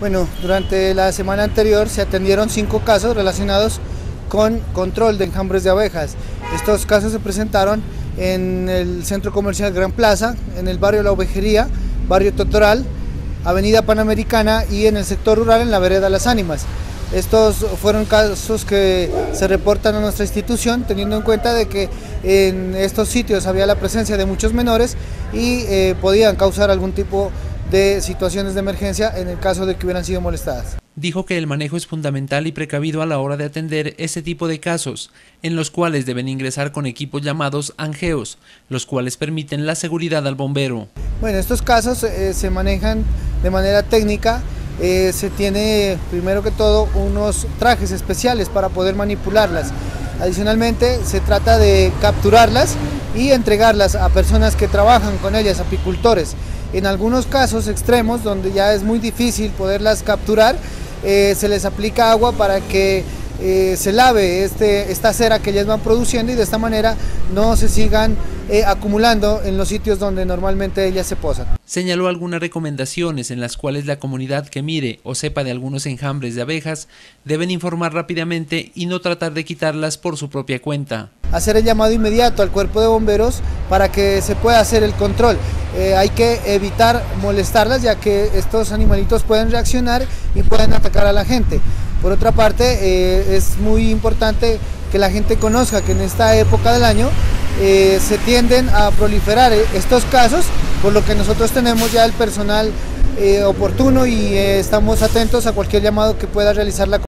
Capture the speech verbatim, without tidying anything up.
Bueno, durante la semana anterior se atendieron cinco casos relacionados con control de enjambres de abejas. Estos casos se presentaron en el centro comercial Gran Plaza, en el barrio La Ovejería, barrio Totoral, avenida Panamericana y en el sector rural en la vereda Las Ánimas. Estos fueron casos que se reportan a nuestra institución, teniendo en cuenta de que en estos sitios había la presencia de muchos menores y eh, podían causar algún tipo de situaciones de emergencia en el caso de que hubieran sido molestadas. Dijo que el manejo es fundamental y precavido a la hora de atender este tipo de casos, en los cuales deben ingresar con equipos llamados angeos, los cuales permiten la seguridad al bombero. Bueno, estos casos eh, se manejan de manera técnica, eh, se tiene primero que todo unos trajes especiales para poder manipularlas. Adicionalmente se trata de capturarlas y entregarlas a personas que trabajan con ellas, apicultores. En algunos casos extremos, donde ya es muy difícil poderlas capturar, eh, se les aplica agua para que eh, se lave este, esta cera que ellas van produciendo y de esta manera no se sigan eh, acumulando en los sitios donde normalmente ellas se posan. Señaló algunas recomendaciones en las cuales la comunidad que mire o sepa de algunos enjambres de abejas deben informar rápidamente y no tratar de quitarlas por su propia cuenta. Hacer el llamado inmediato al cuerpo de bomberos para que se pueda hacer el control. Eh, hay que evitar molestarlas, ya que estos animalitos pueden reaccionar y pueden atacar a la gente. Por otra parte, eh, es muy importante que la gente conozca que en esta época del año eh, se tienden a proliferar estos casos, por lo que nosotros tenemos ya el personal eh, oportuno y eh, estamos atentos a cualquier llamado que pueda realizar la comunidad.